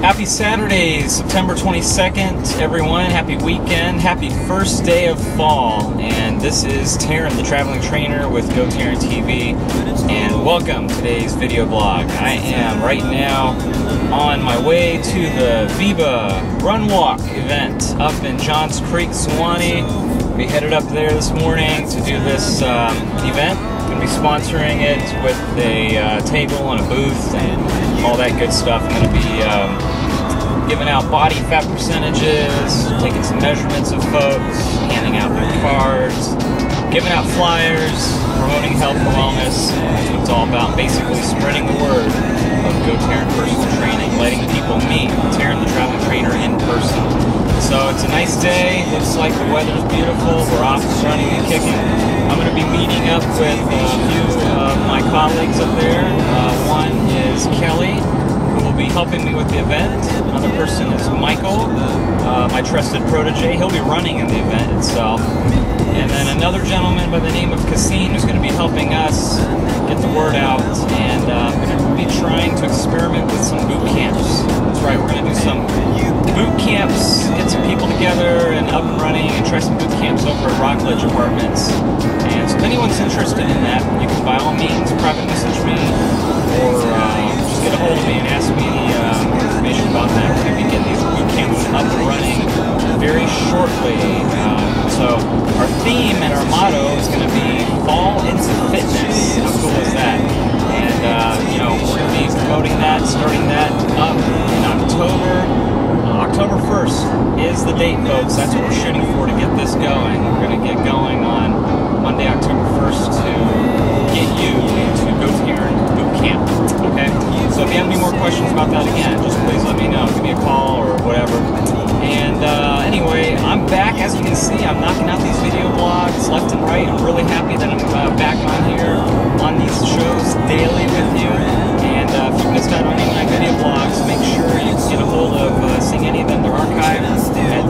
Happy Saturday, September 22nd, everyone. Happy weekend. Happy first day of fall. And this is Taryn, the traveling trainer with Go Taryn TV. And welcome to today's video blog. I am right now on my way to the Viva Run Walk event up in Johns Creek, Suwannee. We headed up there this morning to do this event. Going to be sponsoring it with a table and a booth and all that good stuff. I'm going to be giving out body fat percentages, taking some measurements of folks, handing out their cards, giving out flyers, promoting health and wellness. That's what it's all about. Basically spreading the word of Go Taryn personal training, letting people meet Taryn the traveling trainer in person. So it's a nice day. Looks like the weather's beautiful. We're off running and kicking. I'm going to be meeting up with a few of my colleagues up there. One is Kelly, who will be helping me with the event. Another person is Michael, my trusted protege. He'll be running in the event itself. And then another gentleman by the name of Cassine, who's going to be helping us get the word out. And I'm going to be trying to experiment with some boot camps. That's right, we're going to do some boot camps, get some people together and up and running, and try some boot camps over at Rockledge Apartments. And so if anyone's interested in that, you can by all means private message me or just get a hold of me and ask me more information about that. We're going to be getting these boot camps up and running very shortly. So our theme and our motto is going to be Fall into Fitness. How cool is that? And you know, we're going to be promoting that, starting that up in October. October 1st is the date, folks. That's what we're shooting for to get this going. We're going to get going on Monday, October 1st to get you into Go Taryn Boot Camp. Okay? So if you have any more questions about that, again, just please let me know. Give me a call or whatever. And anyway, I'm back. As you can see, I'm knocking out these video blogs left and right. I'm really happy that I'm back on here on these shows daily with you. And if you missed out on any of my video blogs, make sure you get a hold of seeing any of them. They're archived at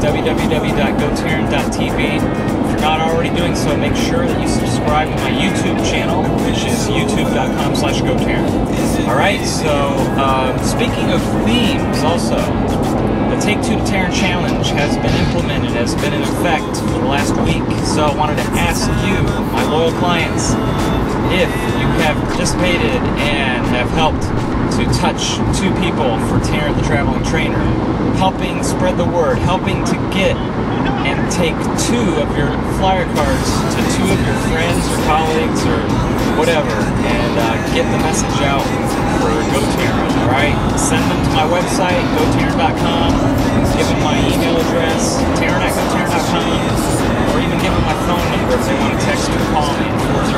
www.gotaryn.tv. If you're not already doing so, make sure that you subscribe to my YouTube channel, which is youtube.com/gotaryn. Alright, so speaking of themes also, the Take 2 to Taryn Challenge has been implemented, has been in effect for the last week. So I wanted to ask you, my loyal clients, if you have participated and have helped to touch 2 people for Taryn the traveling trainer, helping spread the word, helping to get and take 2 of your flyer cards to 2 of your friends or colleagues or whatever, and get the message out for Go Taryn. Alright, send them to my website, gotaryn.com, give them my email address, taryn@gotaryn.com, or even give them my phone number if they want to text or call me,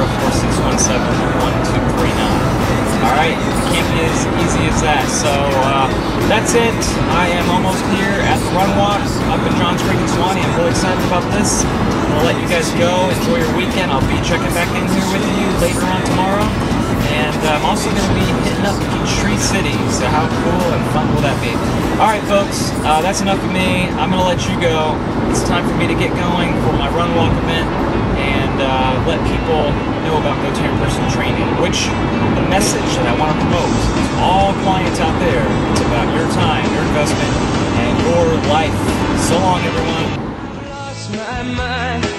404-617-1239. Alright, it can't be as easy as that. So that's it. I am almost here at the Run Walk up in Johns Creek, Suwannee. I'm really excited about this. I'm going to let you guys go. Enjoy your weekend. I'll be checking back in here with you later on tomorrow. And I'm also going to be hitting up Peachtree City. So how cool and fun will that be? Alright folks, that's enough of me. I'm going to let you go. It's time for me to get going for my Run Walk event and let people know about Go Taryn personal training, which the message that I want to promote to all clients out there, it's about your time, your investment, and your life. So long, everyone.